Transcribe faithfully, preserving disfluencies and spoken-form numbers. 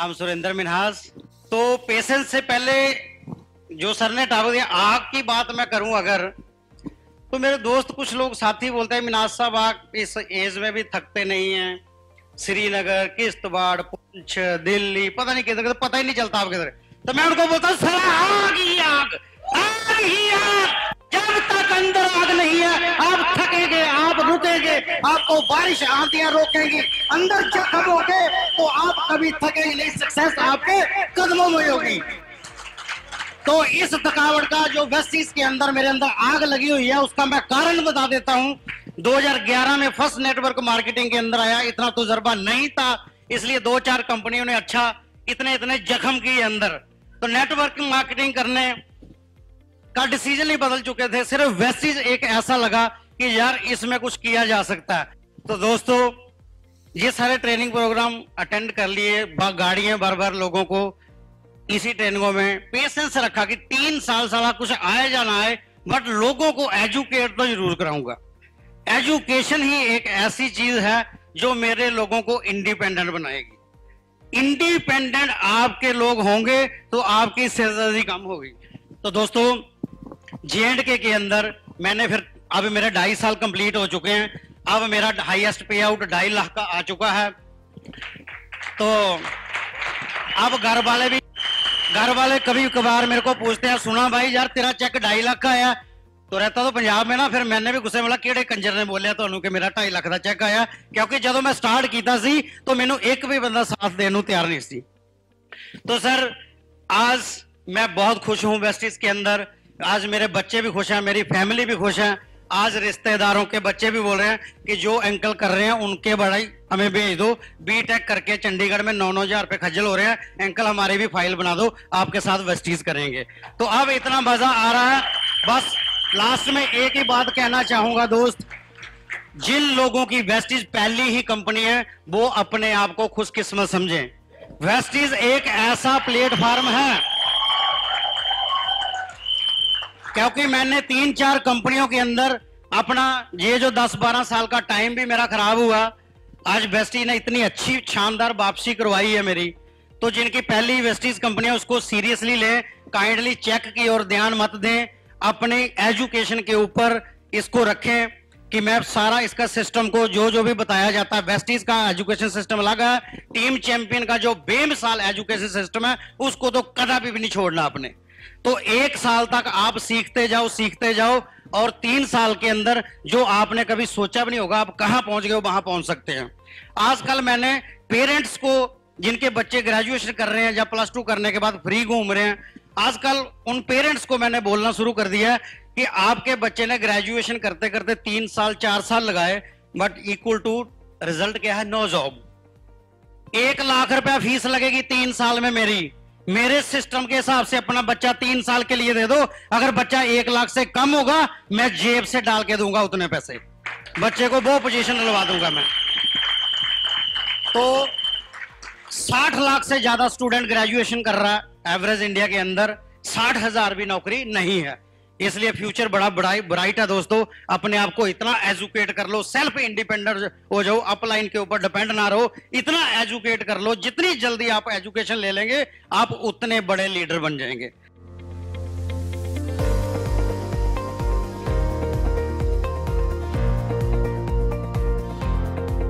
नाम सुरेंद्र मिन्हास। तो पेशेंस से पहले जो सर ने टॉपिक दिया, आग की बात मैं करूं अगर, तो मेरे दोस्त कुछ लोग साथी बोलते हैं मिन्हास साहब आप इस एज में भी थकते नहीं हैं, श्रीनगर, किश्तवाड़, पुंछ, दिल्ली, पता नहीं किधर, पता ही नहीं चलता आप किधर। तो मैं उनको बोलता हूँ सर आग ही आग, आग ही आग, जब तक अंदर आग नहीं है आप थकेंगे, आप रुकेंगे, आपको बारिश आंधियां रोकेंगी, अंदर जख्म होगे तो आप कभी थकेंगे नहीं, सक्सेस आपके कदमों में होगी। तो इस थकावट का जो वेस्टिज के अंदर मेरे अंदर आग लगी हुई है उसका मैं कारण बता देता हूं। दो हज़ार ग्यारह में फर्स्ट नेटवर्क मार्केटिंग के अंदर आया, इतना तजुर्बा नहीं था, इसलिए दो चार कंपनियों ने अच्छा इतने इतने जख्म किए अंदर। तो नेटवर्क मार्केटिंग करने का डिसीजन ही बदल चुके थे, सिर्फ वेस्टिज एक ऐसा लगा कि यार इसमें कुछ किया जा सकता है। तो दोस्तों ये सारे ट्रेनिंग प्रोग्राम अटेंड कर लिए, गाड़ियां बार बार लोगों को इसी ट्रेनिंगों में पेशेंस रखा कि तीन साल साला कुछ आए या ना आए बट लोगों को एजुकेट तो जरूर कराऊंगा। एजुकेशन ही एक ऐसी चीज है जो मेरे लोगों को इंडिपेंडेंट बनाएगी। इंडिपेंडेंट आपके लोग होंगे तो आपकी सिरदर्दी कम होगी। तो दोस्तों जे एंड के के अंदर मैंने फिर अब मेरे ढाई साल कंप्लीट हो चुके हैं, अब मेरा हाईएस्ट पे आउट ढाई लाख का आ चुका है। तो अब घर वाले भी घर वाले कभी कभार मेरे को पूछते हैं सुना भाई यार तेरा चेक ढाई लाख का आया, तो रहता तो पंजाब में ना, फिर मैंने भी गुस्से में किहड़े कंजर ने बोलिया तो कि मेरा ढाई लाख का चेक आया, क्योंकि जब मैं स्टार्ट किया सी तो मैनू एक भी बंदा साथ देने तैयार नहीं सी। तो सर आज मैं बहुत खुश हूं वेस्टिज के अंदर, आज मेरे बच्चे भी खुश हैं, मेरी फैमिली भी खुश है, आज रिश्तेदारों के बच्चे भी बोल रहे हैं कि जो अंकल कर रहे हैं उनके बड़ाई हमें भेज दो, बी टेक करके चंडीगढ़ में नौ नौ हजार रुपए खज्जल हो रहे हैं, अंकल हमारी भी फाइल बना दो, आपके साथ वेस्टिज करेंगे। तो अब इतना मजा आ रहा है। बस लास्ट में एक ही बात कहना चाहूंगा दोस्त, जिन लोगों की वेस्टिज पहली ही कंपनी है वो अपने आप को खुशकिस्मत समझें। वेस्टिज एक ऐसा प्लेटफॉर्म है, क्योंकि मैंने तीन चार कंपनियों के अंदर अपना ये जो दस बारह साल का टाइम भी मेरा खराब हुआ, आज वेस्टिज ने इतनी अच्छी शानदार वापसी करवाई है मेरी। तो जिनकी पहली वेस्टिज कंपनी है उसको सीरियसली लें, काइंडली चेक की और ध्यान मत दें, अपने एजुकेशन के ऊपर इसको रखें कि मैं सारा इसका सिस्टम को जो जो भी बताया जाता है, वेस्टिज का एजुकेशन सिस्टम अलग है, टीम चैंपियन का जो बेमिसाल एजुकेशन सिस्टम है उसको तो कदापि भी नहीं छोड़ना आपने। तो एक साल तक आप सीखते जाओ सीखते जाओ और तीन साल के अंदर जो आपने कभी सोचा भी नहीं होगा आप कहां पहुंच गए हो वहां पहुंच सकते हैं। आजकल मैंने पेरेंट्स को जिनके बच्चे ग्रेजुएशन कर रहे हैं या प्लस टू करने के बाद फ्री घूम रहे हैं, आजकल उन पेरेंट्स को मैंने बोलना शुरू कर दिया है कि आपके बच्चे ने ग्रेजुएशन करते करते तीन साल चार साल लगाए बट इक्वल टू रिजल्ट क्या है, नो जॉब। एक लाख रुपया फीस लगेगी तीन साल में मेरी, मेरे सिस्टम के हिसाब से अपना बच्चा तीन साल के लिए दे दो, अगर बच्चा एक लाख से कम होगा मैं जेब से डाल के दूंगा उतने पैसे, बच्चे को वो पोजीशन दिलवा दूंगा मैं। तो साठ लाख से ज्यादा स्टूडेंट ग्रेजुएशन कर रहा है एवरेज इंडिया के अंदर, साठ हजार भी नौकरी नहीं है, इसलिए फ्यूचर बड़ा ब्राइट है दोस्तों। अपने आप को इतना एजुकेट कर लो, सेल्फ इंडिपेंडेंट हो जाओ, अपलाइन के ऊपर डिपेंड ना रहो, इतना एजुकेट कर लो, जितनी जल्दी आप एजुकेशन ले लेंगे आप उतने बड़े लीडर बन जाएंगे।